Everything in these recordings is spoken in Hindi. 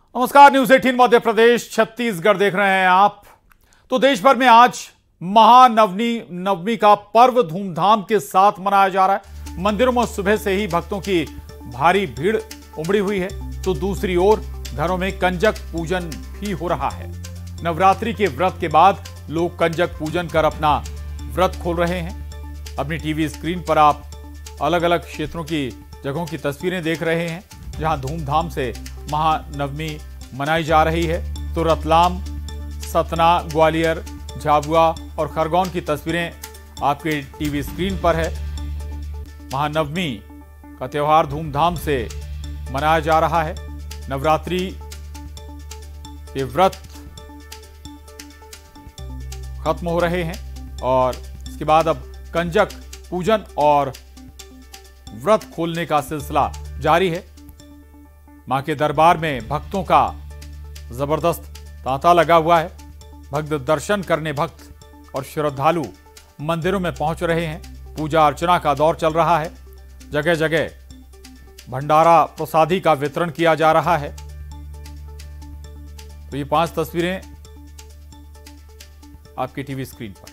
नमस्कार, न्यूज 18 मध्य प्रदेश छत्तीसगढ़ देख रहे हैं आप। तो देश भर में आज महानवमी का पर्व धूमधाम के साथ मनाया जा रहा है। मंदिरों में सुबह से ही भक्तों की भारी भीड़ उमड़ी हुई है, तो दूसरी ओर घरों में कंजक पूजन भी हो रहा है। नवरात्रि के व्रत के बाद लोग कंजक पूजन कर अपना व्रत खोल रहे हैं। अपनी टीवी स्क्रीन पर आप अलग अलग क्षेत्रों की जगहों की तस्वीरें देख रहे हैं, जहां धूमधाम से महानवमी मनाई जा रही है। तो रतलाम, सतना, ग्वालियर, झाबुआ और खरगोन की तस्वीरें आपके टीवी स्क्रीन पर है। महानवमी का त्योहार धूमधाम से मनाया जा रहा है। नवरात्रि के व्रत खत्म हो रहे हैं और इसके बाद अब कंजक पूजन और व्रत खोलने का सिलसिला जारी है। मां के दरबार में भक्तों का जबरदस्त तांता लगा हुआ है। भक्त दर्शन करने भक्त और श्रद्धालु मंदिरों में पहुंच रहे हैं। पूजा अर्चना का दौर चल रहा है। जगह जगह भंडारा प्रसादी का वितरण किया जा रहा है। तो ये 5 तस्वीरें आपकी टीवी स्क्रीन पर।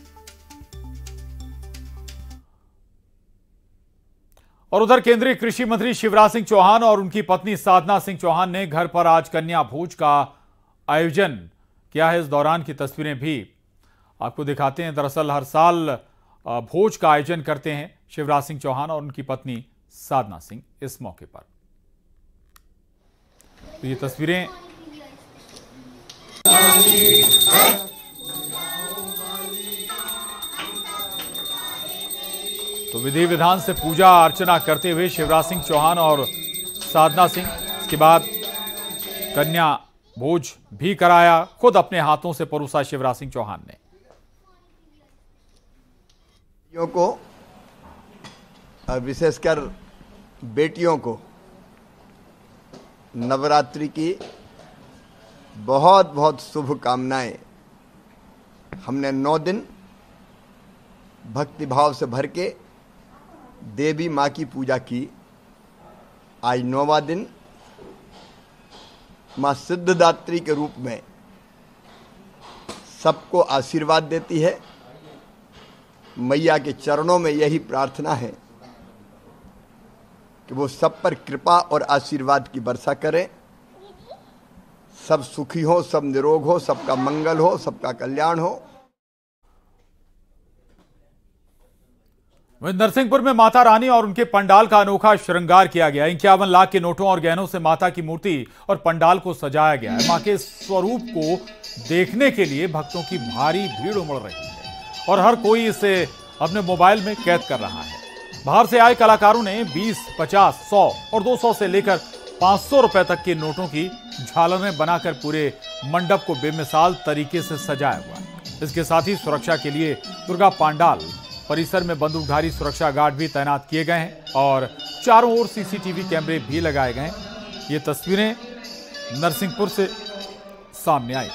और उधर केंद्रीय कृषि मंत्री शिवराज सिंह चौहान और उनकी पत्नी साधना सिंह चौहान ने घर पर आज कन्या भोज का आयोजन किया है। इस दौरान की तस्वीरें भी आपको दिखाते हैं। दरअसल हर साल भोज का आयोजन करते हैं शिवराज सिंह चौहान और उनकी पत्नी साधना सिंह। इस मौके पर तो ये तस्वीरें तो विधि विधान से पूजा अर्चना करते हुए शिवराज सिंह चौहान और साधना सिंह। इसके बाद कन्या भोज भी कराया, खुद अपने हाथों से परोसा शिवराज सिंह चौहान ने। को विशेषकर बेटियों को नवरात्रि की बहुत बहुत शुभकामनाएं। हमने 9 दिन भक्ति भाव से भर के देवी माँ की पूजा की। आज 9वां दिन माँ सिद्धदात्री के रूप में सबको आशीर्वाद देती है। मैया के चरणों में यही प्रार्थना है कि वो सब पर कृपा और आशीर्वाद की वर्षा करें। सब सुखी हो, सब निरोग हो, सबका मंगल हो, सबका कल्याण हो। नरसिंहपुर में माता रानी और उनके पंडाल का अनोखा श्रृंगार किया गया। 51 लाख के नोटों और गहनों से माता की मूर्ति और पंडाल को सजाया गया है। मां के स्वरूप को देखने के लिए भक्तों की भारी भीड़ उमड़ रही है और हर कोई इसे अपने मोबाइल में कैद कर रहा है। बाहर से आए कलाकारों ने 20, 50, 100 और 200 से लेकर 500 रुपए तक के नोटों की झालरें बनाकर पूरे मंडप को बेमिसाल तरीके से सजाया हुआ है। इसके साथ ही सुरक्षा के लिए दुर्गा पंडाल परिसर में बंदूकधारी सुरक्षा गार्ड भी तैनात किए गए हैं और चारों ओर सीसीटीवी कैमरे भी लगाए गए हैं। ये तस्वीरें नरसिंहपुर से सामने आई।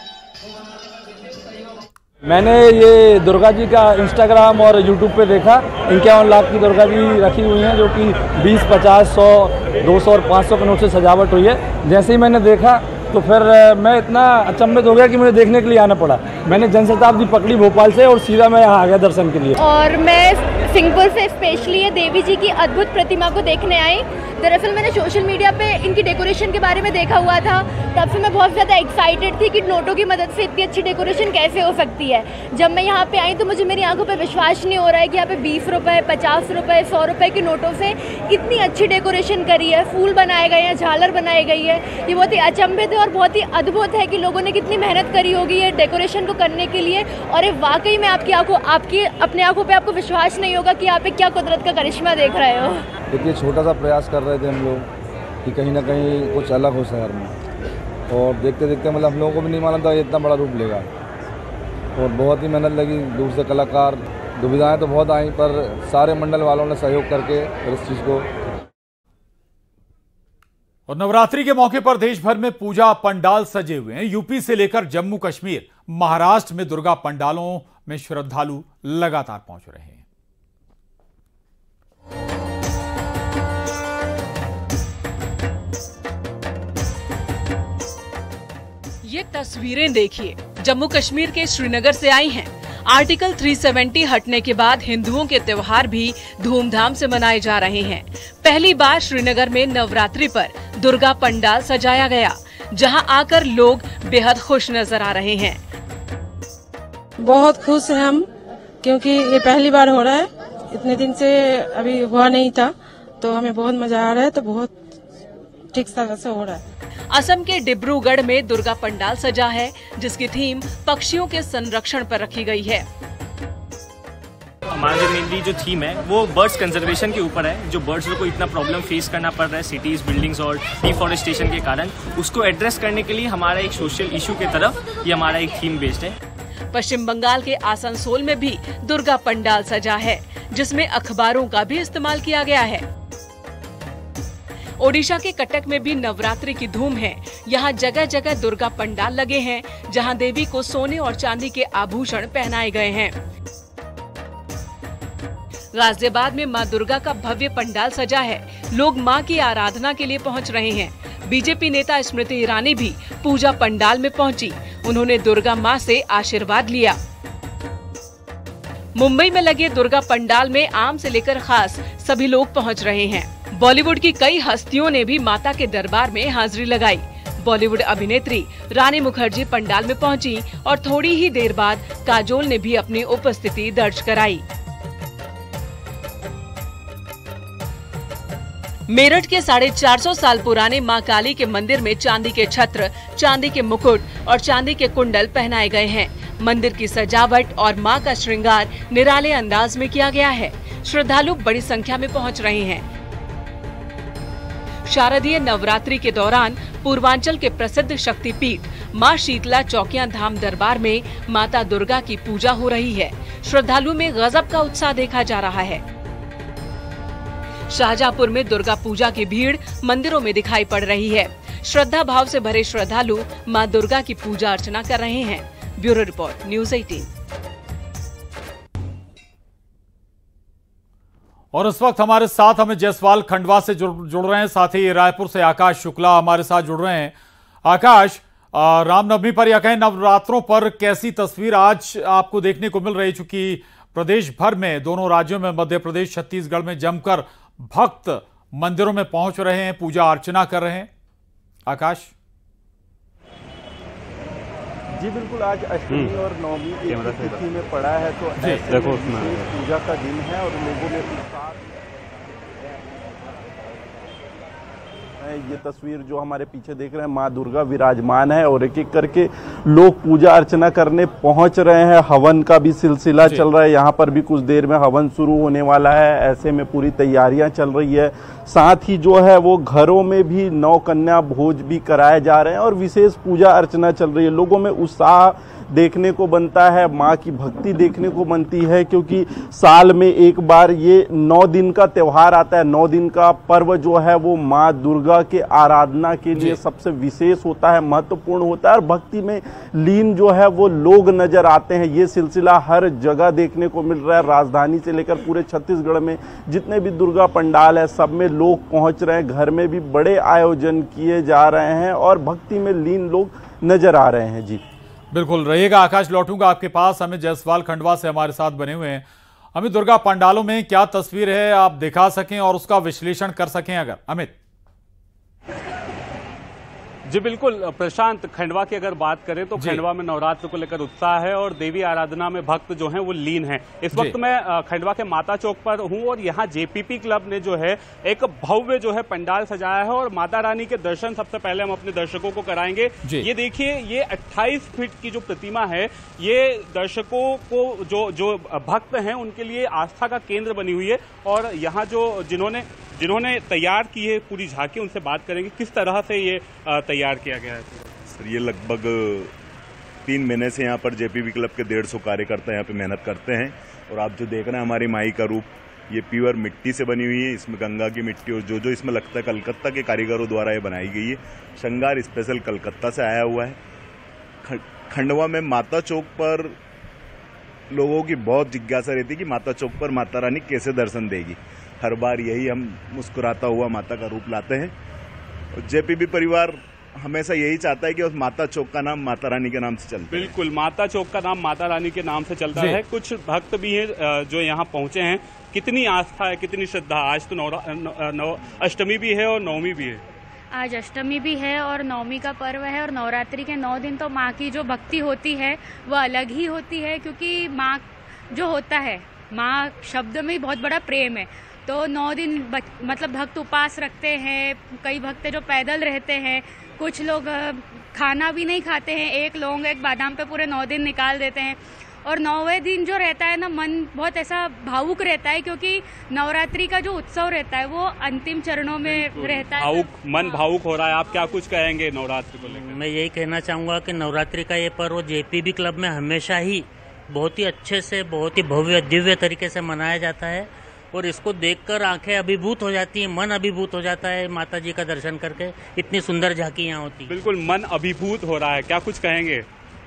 मैंने ये दुर्गा जी का इंस्टाग्राम और यूट्यूब पे देखा। 51 लाख की दुर्गा जी रखी हुई हैं, जो कि 20, 50, 100, 200 और 500 के नोट से सजावट हुई है। जैसे ही मैंने देखा तो फिर मैं इतना अचंभित हो गया कि मुझे देखने के लिए आना पड़ा। मैंने जनशताब्दी पकड़ी भोपाल से और सीधा मैं यहाँ आ गया दर्शन के लिए। और मैं सिंहपुर से स्पेशली ये देवी जी की अद्भुत प्रतिमा को देखने आई। दरअसल मैंने सोशल मीडिया पे इनकी डेकोरेशन के बारे में देखा हुआ था, तब से मैं बहुत ज़्यादा एक्साइटेड थी कि नोटों की मदद से इतनी अच्छी डेकोरेशन कैसे हो सकती है। जब मैं यहाँ पे आई तो मुझे मेरी आंखों पे विश्वास नहीं हो रहा है कि यहाँ पे 20 रुपये, 50 रुपये, 100 रुपये के नोटों से इतनी अच्छी डेकोरेशन करी है। फूल बनाए गए हैं, झालर बनाई गई है। ये बहुत ही अचंभित है और बहुत ही अद्भुत है कि लोगों ने कितनी मेहनत करी होगी ये डेकोरेशन को करने के लिए। और ये वाकई में आपकी अपने आंखों पे आपको विश्वास नहीं होगा कि आप क्या कुदरत का करिश्मा देख रहे हो। देखिए, छोटा सा प्रयास कर रहे थे हम लोग कि कहीं ना कहीं कुछ अलग हो शहर में, और देखते देखते मतलब हम लोगों को भी नहीं मालूम था ये इतना बड़ा रूप लेगा। और बहुत ही मेहनत लगी, दूर से कलाकार, दुविधाएं तो बहुत आई, पर सारे मंडल वालों ने सहयोग करके इस चीज़ को। और नवरात्रि के मौके पर देश भर में पूजा पंडाल सजे हुए हैं। यूपी से लेकर जम्मू कश्मीर, महाराष्ट्र में दुर्गा पंडालों में श्रद्धालु लगातार पहुंच रहे हैं। ये तस्वीरें देखिए, जम्मू कश्मीर के श्रीनगर से आई हैं। आर्टिकल 370 हटने के बाद हिंदुओं के त्योहार भी धूमधाम से मनाए जा रहे हैं। पहली बार श्रीनगर में नवरात्रि पर दुर्गा पंडाल सजाया गया, जहां आकर लोग बेहद खुश नजर आ रहे हैं। बहुत खुश हैं हम, क्योंकि ये पहली बार हो रहा है। इतने दिन से अभी हुआ नहीं था, तो हमें बहुत मजा आ रहा है। तो बहुत ठीक तरह से हो रहा है। असम के डिब्रूगढ़ में दुर्गा पंडाल सजा है, जिसकी थीम पक्षियों के संरक्षण पर रखी गई है। हमारा जो मेनली जो थीम है वो बर्ड्स कंजर्वेशन के ऊपर है। जो बर्ड्स को इतना प्रॉब्लम फेस करना पड़ रहा है सिटीज, बिल्डिंग्स और डिफॉरेस्टेशन के कारण, उसको एड्रेस करने के लिए हमारा एक सोशल इशू की तरफ ये हमारा एक थीम बेस्ड है। पश्चिम बंगाल के आसनसोल में भी दुर्गा पंडाल सजा है, जिसमें अखबारों का भी इस्तेमाल किया गया है। ओडिशा के कटक में भी नवरात्रि की धूम है। यहाँ जगह जगह दुर्गा पंडाल लगे हैं, जहाँ देवी को सोने और चांदी के आभूषण पहनाए गए हैं। गाजियाबाद में मां दुर्गा का भव्य पंडाल सजा है। लोग मां की आराधना के लिए पहुंच रहे हैं। बीजेपी नेता स्मृति ईरानी भी पूजा पंडाल में पहुंची। उन्होंने दुर्गा मां से आशीर्वाद लिया। मुंबई में लगे दुर्गा पंडाल में आम से लेकर खास सभी लोग पहुंच रहे हैं। बॉलीवुड की कई हस्तियों ने भी माता के दरबार में हाजिरी लगाई। बॉलीवुड अभिनेत्री रानी मुखर्जी पंडाल में पहुंची और थोड़ी ही देर बाद काजोल ने भी अपनी उपस्थिति दर्ज कराई। मेरठ के 450 साल पुराने मां काली के मंदिर में चांदी के छत्र, चांदी के मुकुट और चांदी के कुंडल पहनाए गए हैं। मंदिर की सजावट और मां का श्रृंगार निराले अंदाज में किया गया है। श्रद्धालु बड़ी संख्या में पहुंच रहे हैं। शारदीय नवरात्रि के दौरान पूर्वांचल के प्रसिद्ध शक्तिपीठ मां शीतला चौकियां धाम दरबार में माता दुर्गा की पूजा हो रही है। श्रद्धालु में गजब का उत्साह देखा जा रहा है। शाहजहांपुर में दुर्गा पूजा की भीड़ मंदिरों में दिखाई पड़ रही है। श्रद्धा भाव से भरे श्रद्धालु मां दुर्गा की पूजा अर्चना कर रहे हैं। Bureau report, news 18। और इस वक्त हमारे साथ हमें जयसवाल खंडवा से जुड़ रहे हैं, साथ ही रायपुर से आकाश शुक्ला हमारे साथ जुड़ रहे हैं। आकाश, रामनवमी पर या कहें नवरात्रों पर कैसी तस्वीर आज आपको देखने को मिल रही, चूंकि प्रदेश भर में, दोनों राज्यों में, मध्य प्रदेश, छत्तीसगढ़ में जमकर भक्त मंदिरों में पहुंच रहे हैं, पूजा अर्चना कर रहे हैं। आकाश जी बिल्कुल, आज अष्टमी और नवमी एक तिथि में पड़ा है, तो ऐसे पूजा का दिन है और लोगों में ये तस्वीर जो हमारे पीछे देख रहे हैं, माँ दुर्गा विराजमान है और एक एक करके लोग पूजा अर्चना करने पहुंच रहे हैं। हवन का भी सिलसिला चल रहा है, यहाँ पर भी कुछ देर में हवन शुरू होने वाला है। ऐसे में पूरी तैयारियां चल रही है। साथ ही जो है वो घरों में भी नौ कन्या भोज भी कराए जा रहे हैं और विशेष पूजा अर्चना चल रही है। लोगों में उत्साह देखने को बनता है, माँ की भक्ति देखने को बनती है, क्योंकि साल में एक बार ये 9 दिन का त्योहार आता है। 9 दिन का पर्व जो है वो माँ दुर्गा के आराधना के लिए सबसे विशेष होता है, महत्वपूर्ण होता है और भक्ति में लीन जो है वो लोग नजर आते हैं। ये सिलसिला हर जगह देखने को मिल रहा है। राजधानी से लेकर पूरे छत्तीसगढ़ में जितने भी दुर्गा पंडाल है, सब में लोग पहुंच रहे हैं। घर में भी बड़े आयोजन किए जा रहे हैं और भक्ति में लीन लोग नजर आ रहे हैं। जी बिल्कुल रहिएगा आकाश, लौटूंगा आपके पास। अमित जयसवाल खंडवा से हमारे साथ बने हुए हैं। अमित, दुर्गा पंडालों में क्या तस्वीर है, आप दिखा सकें और उसका विश्लेषण कर सकें अगर। अमित जी बिल्कुल प्रशांत, खंडवा की अगर बात करें तो खंडवा में नवरात्र को लेकर उत्साह है और देवी आराधना में भक्त जो हैं वो लीन हैं। इस वक्त मैं खंडवा के माता चौक पर हूं और यहाँ जेपीपी क्लब ने जो है एक भव्य जो है पंडाल सजाया है और माता रानी के दर्शन सबसे पहले हम अपने दर्शकों को कराएंगे। ये देखिए, ये 28 फीट की जो प्रतिमा है, ये दर्शकों को जो भक्त हैं उनके लिए आस्था का केंद्र बनी हुई है। और यहाँ जो जिन्होंने तैयार की है पूरी झांकी, उनसे बात करेंगे किस तरह से ये तैयार किया गया है। सर, ये लगभग 3 महीने से यहाँ पर जेपीपी क्लब के 150 कार्यकर्ता यहाँ पे मेहनत करते हैं। और आप जो देख रहे हैं हमारी माई का रूप, ये प्योर मिट्टी से बनी हुई है। इसमें गंगा की मिट्टी और जो इसमें लगता है कलकत्ता के कारीगरों द्वारा ये बनाई गई है। श्रृंगार स्पेशल कलकत्ता से आया हुआ है। खंडवा में माता चौक पर लोगों की बहुत जिज्ञासा रहती है कि माता चौक पर माता रानी कैसे दर्शन देगी। हर बार यही हम मुस्कुराता हुआ माता का रूप लाते हैं। जेपीपी परिवार हमेशा यही चाहता है कि उस माता चौक का नाम माता रानी के नाम से चलता है। बिल्कुल, माता चौक का नाम माता रानी के नाम से चलता है। कुछ भक्त भी हैं जो यहाँ पहुंचे हैं। कितनी आस्था है, कितनी श्रद्धा। आज तो अष्टमी भी है और नवमी भी है। आज अष्टमी भी है और नवमी का पर्व है और नवरात्रि के 9 दिन तो माँ की जो भक्ति होती है वो अलग ही होती है, क्योंकि माँ जो होता है, माँ शब्द में बहुत बड़ा प्रेम है। तो 9 दिन मतलब भक्त उपवास रखते हैं, कई भक्त जो पैदल रहते हैं, कुछ लोग खाना भी नहीं खाते हैं, एक लौंग एक बादाम पे पूरे 9 दिन निकाल देते हैं। और 9वें दिन जो रहता है ना, मन बहुत ऐसा भावुक रहता है, क्योंकि नवरात्रि का जो उत्सव रहता है वो अंतिम चरणों में रहता है। मन भावुक हो रहा है। आप क्या कुछ कहेंगे नवरात्रि को लेकर? मैं यही कहना चाहूँगा कि नवरात्रि का ये पर्व जेपीबी क्लब में हमेशा ही बहुत ही अच्छे से, बहुत ही भव्य दिव्य तरीके से मनाया जाता है और इसको देखकर आंखें अभिभूत हो जाती हैं, मन अभिभूत हो जाता है माता जी का दर्शन करके। इतनी सुंदर झांकी यहाँ होती है। बिल्कुल, मन अभिभूत हो रहा है। क्या कुछ कहेंगे?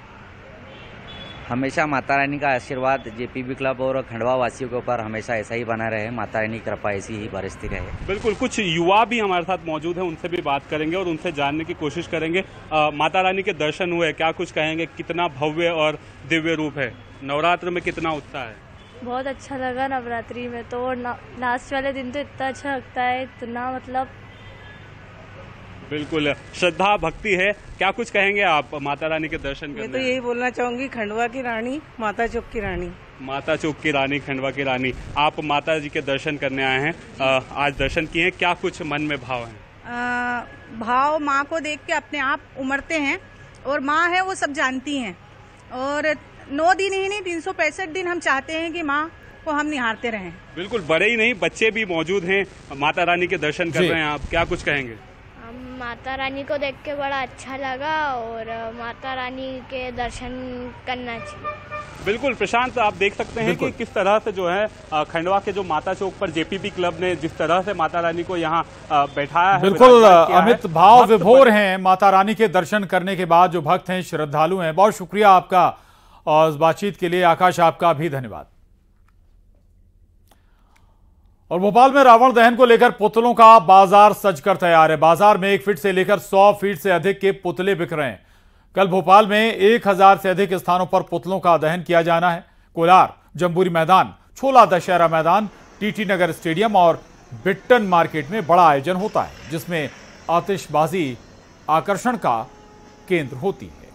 हमेशा माता रानी का आशीर्वाद जेपीबी क्लब और खंडवा वासियों के ऊपर हमेशा ऐसा ही बना रहे। माता रानी की कृपा ऐसी ही बरसती रहे। बिल्कुल, कुछ युवा भी हमारे साथ मौजूद हैं, उनसे भी बात करेंगे और उनसे जानने की कोशिश करेंगे। माता रानी के दर्शन हुए, क्या कुछ कहेंगे? कितना भव्य और दिव्य रूप है। नवरात्र में कितना उत्साह है? बहुत अच्छा लगा नवरात्रि में तो। लास्ट वाले दिन तो इतना अच्छा लगता है, इतना मतलब। बिल्कुल, श्रद्धा भक्ति है। क्या कुछ कहेंगे आप माता रानी के दर्शन करने? मैं तो यही बोलना चाहूंगी, खंडवा की रानी, माता चौक की रानी। माता चौक की रानी, खंडवा की रानी। आप माता जी के दर्शन करने आए हैं, आज दर्शन किए, क्या कुछ मन में भाव है? भाव माँ को देख के अपने आप उमड़ते हैं, और माँ है वो सब जानती हैं। और 9 दिन ही नहीं, 365 दिन हम चाहते हैं कि माँ को हम निहारते रहें। बिल्कुल, बड़े ही नहीं, बच्चे भी मौजूद हैं, माता रानी के दर्शन कर रहे हैं। आप क्या कुछ कहेंगे? माता रानी को देख के बड़ा अच्छा लगा और माता रानी के दर्शन करना चाहिए। बिल्कुल प्रशांत, आप देख सकते हैं कि किस तरह से जो है खंडवा के जो माता चौक पर जेपीपी क्लब ने जिस तरह से माता रानी को यहाँ बैठाया है। बिल्कुल अमित, भाव विभोर हैं माता रानी के दर्शन करने के बाद जो भक्त हैं, श्रद्धालु हैं। बहुत शुक्रिया आपका और इस बातचीत के लिए। आकाश, आपका भी धन्यवाद। और भोपाल में रावण दहन को लेकर पुतलों का बाजार सजकर तैयार है। बाजार में 1 फीट से लेकर 100 फीट से अधिक के पुतले बिक रहे हैं। कल भोपाल में 1000 से अधिक स्थानों पर पुतलों का दहन किया जाना है। कोलार, जम्बूरी मैदान, छोला दशहरा मैदान, टीटी नगर स्टेडियम और बिट्टन मार्केट में बड़ा आयोजन होता है, जिसमें आतिशबाजी आकर्षण का केंद्र होती है।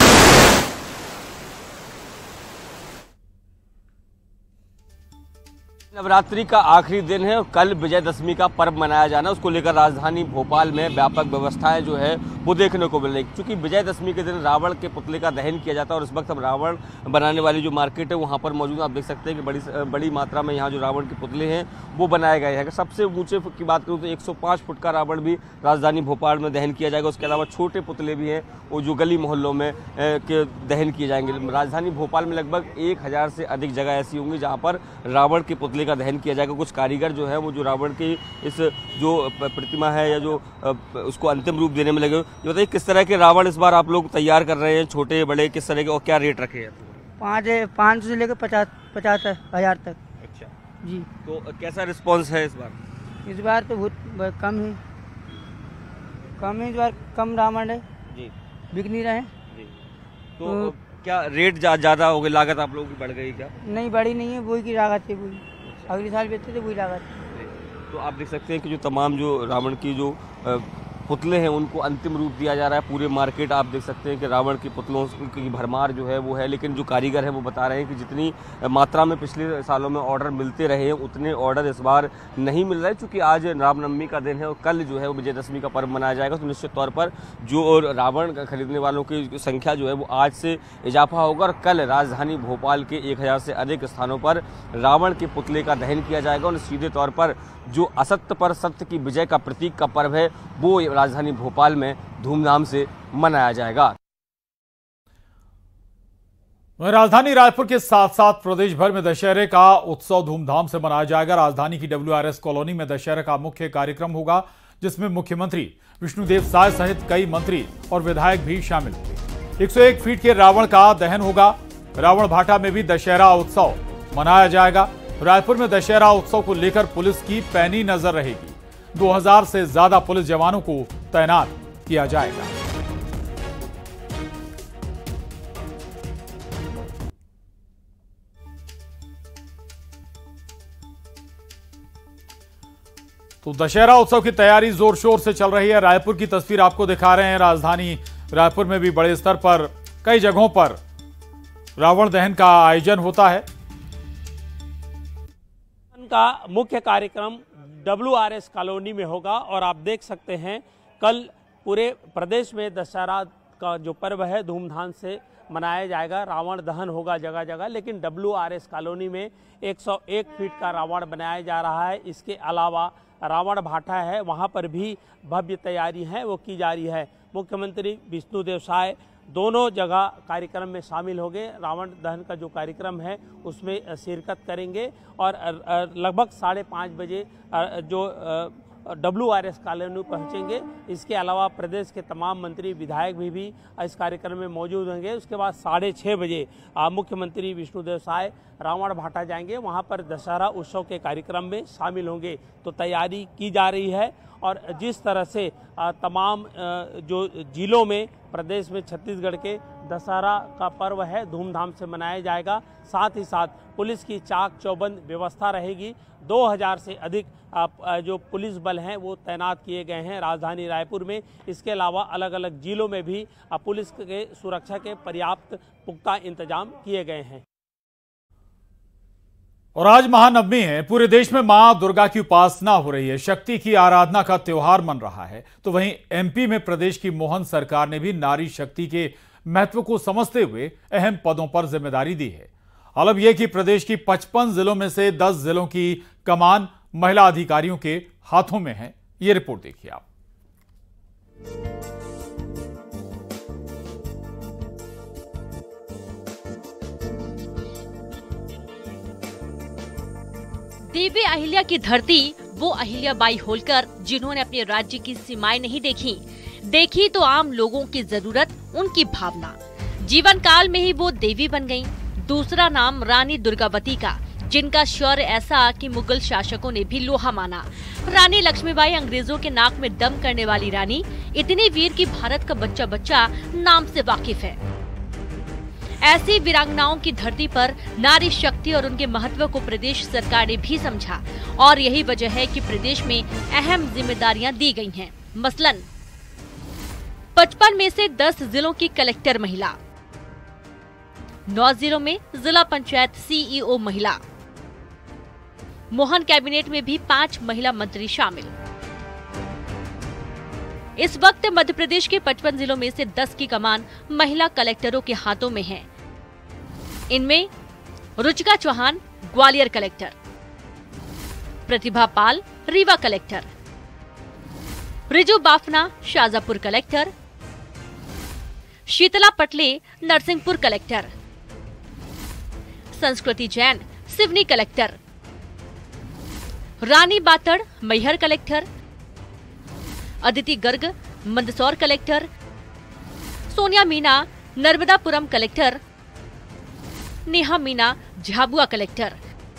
नवरात्रि का आखिरी दिन है और कल विजयदशमी का पर्व मनाया जाना, उसको लेकर राजधानी भोपाल में व्यापक व्यवस्थाएं जो है वो देखने को मिल रही। क्योंकि विजयदशमी के दिन रावण के पुतले का दहन किया जाता है और इस वक्त हम रावण बनाने वाली जो मार्केट है वहाँ पर मौजूद। आप देख सकते हैं कि बड़ी मात्रा में यहाँ जो रावण के पुतले हैं वो बनाए गए हैं। सबसे ऊंचे की बात करूँ तो 105 फुट का रावण भी राजधानी भोपाल में दहन किया जाएगा। उसके अलावा छोटे पुतले भी हैं वो जो गली मोहल्लों में के दहन किए जाएंगे। राजधानी भोपाल में लगभग 1000 से अधिक जगह ऐसी होंगी जहाँ पर रावण के पुतले का दहन किया जाएगा। कुछ कारीगर जो है वो जो रावण की इस जो प्रतिमा है या जो उसको अंतिम रूप देने में लगे। ये बताइए किस तरह के रावण इस बार आप लोग तैयार कर रहे हैं, छोटे बड़े किस तरह के, और क्या रेट रखे हैं? 500 से लेकर 50,000 तक। अच्छा जी। तो कैसा रिस्पॉन्स है इस बार? इस बार तो बहुत कम है, इस बार कम रावण है जी, बिक नहीं रहे। तो क्या रेट ज़्यादा हो गई, लागत आप लोगों की बढ़ गई क्या? नहीं, बढ़ी नहीं है, वही की लागत है, वही अगले साल बेचते थे वही लागत। तो आप देख सकते हैं कि जो तमाम जो रावण की जो पुतले हैं उनको अंतिम रूप दिया जा रहा है। पूरे मार्केट आप देख सकते हैं कि रावण के पुतलों की भरमार जो है वो है। लेकिन जो कारीगर है वो बता रहे हैं कि जितनी मात्रा में पिछले सालों में ऑर्डर मिलते रहे हैं उतने ऑर्डर इस बार नहीं मिल रहे, क्योंकि आज रामनवमी का दिन है और कल जो है वो विजयदशमी का पर्व मनाया जाएगा। तो निश्चित तौर पर जो रावण खरीदने वालों की संख्या जो है वो आज से इजाफा होगा और कल राजधानी भोपाल के 1000 से अधिक स्थानों पर रावण के पुतले का दहन किया जाएगा। और सीधे तौर पर जो असत्य पर सत्य की विजय का प्रतीक का पर्व है वो राजधानी भोपाल में धूमधाम से मनाया जाएगा। राजधानी रायपुर के साथ साथ प्रदेश भर में दशहरे का उत्सव धूमधाम से मनाया जाएगा। राजधानी की WRS कॉलोनी में दशहरे का मुख्य कार्यक्रम होगा, जिसमें मुख्यमंत्री विष्णुदेव साय सहित कई मंत्री और विधायक भी शामिल होंगे। 101 फीट के रावण का दहन होगा। रावण भाटा में भी दशहरा उत्सव मनाया जाएगा। रायपुर में दशहरा उत्सव को लेकर पुलिस की पैनी नजर रहेगी। 2000 से ज्यादा पुलिस जवानों को तैनात किया जाएगा। तो दशहरा उत्सव की तैयारी जोर शोर से चल रही है। रायपुर की तस्वीर आपको दिखा रहे हैं। राजधानी रायपुर में भी बड़े स्तर पर कई जगहों पर रावण दहन का आयोजन होता है। का मुख्य कार्यक्रम WRS कॉलोनी में होगा और आप देख सकते हैं कल पूरे प्रदेश में दशहरा का जो पर्व है धूमधाम से मनाया जाएगा। रावण दहन होगा जगह जगह, लेकिन WRS कॉलोनी में 101 फीट का रावण बनाया जा रहा है। इसके अलावा रावण भाटा है, वहां पर भी भव्य तैयारी है वो की जा रही है। मुख्यमंत्री विष्णुदेव साय दोनों जगह कार्यक्रम में शामिल होंगे। रावण दहन का जो कार्यक्रम है उसमें शिरकत करेंगे और लगभग 5:30 बजे जो WRS कॉलोनी पहुंचेंगे। इसके अलावा प्रदेश के तमाम मंत्री विधायक भी इस कार्यक्रम में मौजूद होंगे। उसके बाद 6:30 बजे मुख्यमंत्री विष्णुदेव साय रावण भाटा जाएंगे, वहां पर दशहरा उत्सव के कार्यक्रम में शामिल होंगे। तो तैयारी की जा रही है और जिस तरह से तमाम जो जिलों में प्रदेश में छत्तीसगढ़ के दशहरा का पर्व है धूमधाम से मनाया जाएगा। साथ ही साथ पुलिस की चाक चौबंद व्यवस्था रहेगी। 2000 से अधिक जो पुलिस बल हैं वो तैनात किए गए हैं राजधानी रायपुर में। इसके अलावा अलग अलग जिलों में भी पुलिस के सुरक्षा के पर्याप्त पुख्ता इंतजाम किए गए हैं। और आज महानवमी है। पूरे देश में मां दुर्गा की उपासना हो रही है, शक्ति की आराधना का त्योहार मन रहा है। तो वहीं MP में प्रदेश की मोहन सरकार ने भी नारी शक्ति के महत्व को समझते हुए अहम पदों पर जिम्मेदारी दी है। हालांकि यह कि प्रदेश की 55 जिलों में से 10 जिलों की कमान महिला अधिकारियों के हाथों में है। ये रिपोर्ट देखिए आप। देवी अहिल्या की धरती वो अहिल्याबाई होलकर जिन्होंने अपने राज्य की सीमाएं नहीं देखी तो आम लोगों की जरूरत, उनकी भावना। जीवन काल में ही वो देवी बन गईं। दूसरा नाम रानी दुर्गावती का, जिनका शौर्य ऐसा कि मुगल शासकों ने भी लोहा माना। रानी लक्ष्मीबाई अंग्रेजों के नाक में दम करने वाली रानी, इतनी वीर कि भारत का बच्चा बच्चा नाम से वाकिफ है। ऐसी वीरांगनाओं की धरती पर नारी शक्ति और उनके महत्व को प्रदेश सरकार ने भी समझा और यही वजह है कि प्रदेश में अहम जिम्मेदारियां दी गई हैं। मसलन 55 में से 10 जिलों की कलेक्टर महिला, 9 जिलों में जिला पंचायत CEO महिला, मोहन कैबिनेट में भी 5 महिला मंत्री शामिल। इस वक्त मध्य प्रदेश के 55 जिलों में से 10 की कमान महिला कलेक्टरों के हाथों में है। इनमें Ruchika Chauhan Gwalior collector, Pratibha Pal Rewa collector, Riju Bafna Shajapur collector, Sheetla Patle Narsinghpur collector, Sanskriti Jain Seoni collector, Rani Batad Maihar collector, Aditi Garg Mandsaur collector, Sonia Meena Narmadapuram collector, Neha Meena Jhabua collector,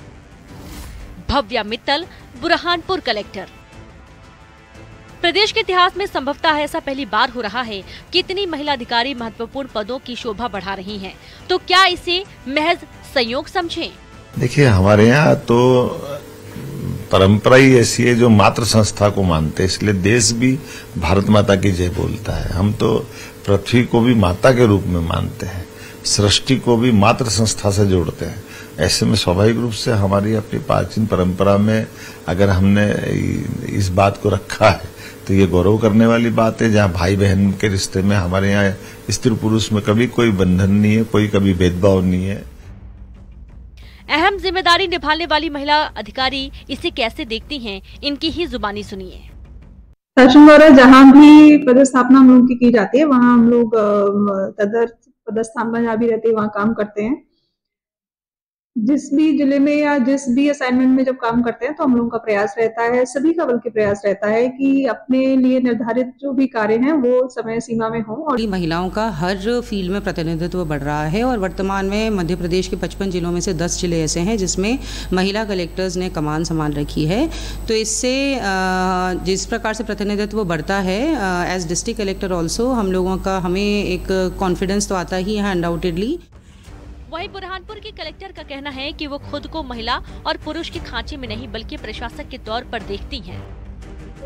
Bhavya Mittal Burhanpur collector. प्रदेश के इतिहास में संभवतः ऐसा पहली बार हो रहा है कि इतनी महिला अधिकारी महत्वपूर्ण पदों की शोभा बढ़ा रही हैं। तो क्या इसे महज संयोग समझें? देखिए, हमारे यहाँ तो परंपरा ही ऐसी है जो मातृ संस्था को मानते हैं, इसलिए देश भी भारत माता की जय बोलता है। हम तो पृथ्वी को भी माता के रूप में मानते हैं, सृष्टि को भी मातृ संस्था से जोड़ते हैं। ऐसे में स्वाभाविक रूप से हमारी अपनी प्राचीन परंपरा में अगर हमने इस बात को रखा है तो ये गौरव करने वाली बात है। जहाँ भाई बहन के रिश्ते में हमारे यहाँ स्त्री पुरुष में कभी कोई बंधन नहीं है, कोई कभी भेदभाव नहीं है। अहम जिम्मेदारी निभाने वाली महिला अधिकारी इसे कैसे देखती हैं, इनकी ही जुबानी सुनिए। शासन द्वारा जहाँ भी पदस्थापना हम लोग की जाती है वहाँ हम लोग पदस्थापना जहाँ भी रहती है वहाँ काम करते हैं। जिस भी जिले में या जिस भी असाइनमेंट में जब काम करते हैं तो हम लोगों का प्रयास रहता है, सभी का बल्कि प्रयास रहता है कि अपने लिए निर्धारित जो भी कार्य हैं वो समय सीमा में हो। और महिलाओं का हर फील्ड में प्रतिनिधित्व बढ़ रहा है और वर्तमान में मध्य प्रदेश के 55 जिलों में से 10 जिले ऐसे हैं जिसमें महिला कलेक्टर्स ने कमान संभाल रखी है। तो इससे जिस प्रकार से प्रतिनिधित्व बढ़ता है एज डिस्ट्रिक्ट कलेक्टर ऑल्सो हम लोगों का हमें एक कॉन्फिडेंस तो आता ही है अनडाउटेडली। वहीं बुरहानपुर की कलेक्टर का कहना है कि वो खुद को महिला और पुरुष के खांचे में नहीं बल्कि प्रशासक के तौर पर देखती हैं।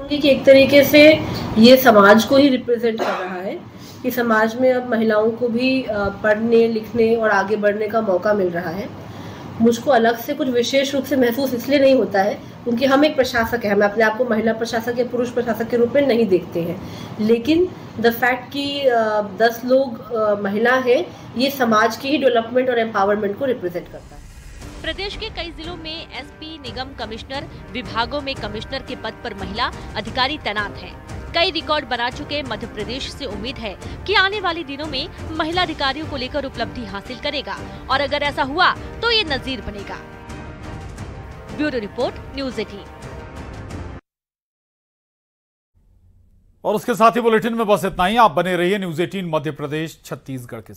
कि एक तरीके से ये समाज को ही रिप्रेजेंट कर रहा है कि समाज में अब महिलाओं को भी पढ़ने लिखने और आगे बढ़ने का मौका मिल रहा है। मुझको अलग से कुछ विशेष रूप से महसूस इसलिए नहीं होता है क्योंकि हम एक प्रशासक हैं, हम अपने आप को महिला प्रशासक या पुरुष प्रशासक के रूप में नहीं देखते हैं, लेकिन द फैक्ट कि 10 लोग महिला हैं, ये समाज की ही डेवलपमेंट और एम्पावरमेंट को रिप्रेजेंट करता है। प्रदेश के कई जिलों में एसपी, निगम कमिश्नर, विभागों में कमिश्नर के पद पर महिला अधिकारी तैनात हैं। कई रिकॉर्ड बना चुके मध्य प्रदेश से उम्मीद है कि आने वाले दिनों में महिला अधिकारियों को लेकर उपलब्धि हासिल करेगा और अगर ऐसा हुआ तो ये नजीर बनेगा। Bureau report, news 18। और उसके साथ ही बुलेटिन में बस इतना ही। आप बने रहिए न्यूज़ 18 मध्य प्रदेश छत्तीसगढ़ के